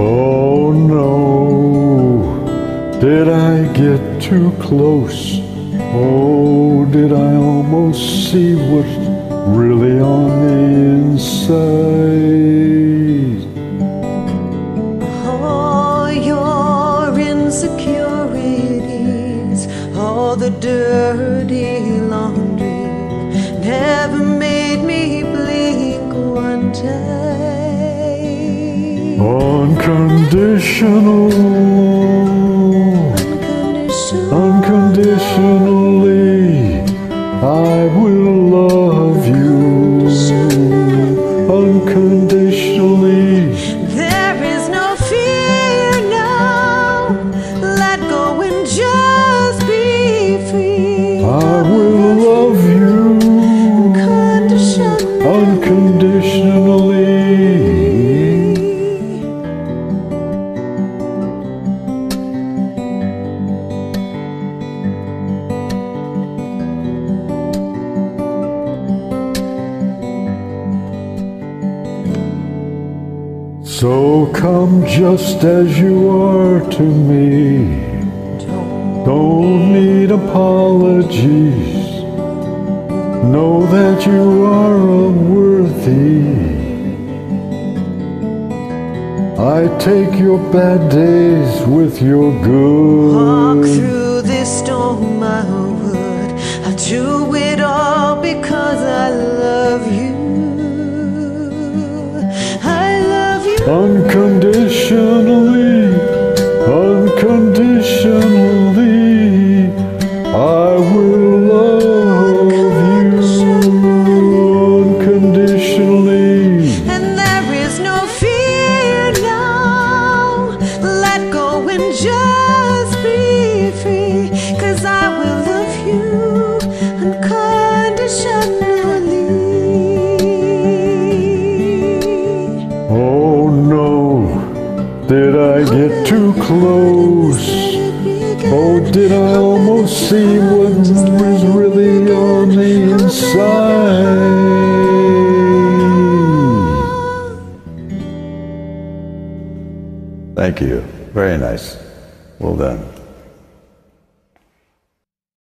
Oh no, did I get too close? Oh, did I almost see what's really on the inside? All your insecurities, all the dirty laundry, never made me blink one time. Unconditionally, I will love you. Unconditionally, there is no fear now. Let go and just be free. I will love you unconditionally. So come just as you are to me. Don't need apologies. Know that you are unworthy. I take your bad days with your good. Walk through this storm I would. I'll do it all because I love you. Unconditionally, unconditionally, I will love you unconditionally. And there is no fear now. Let go and just be free. 'Cause I will love you unconditionally. Oh no, did I get too close? Oh, did I almost see what was really on the inside? Thank you. Very nice. Well done.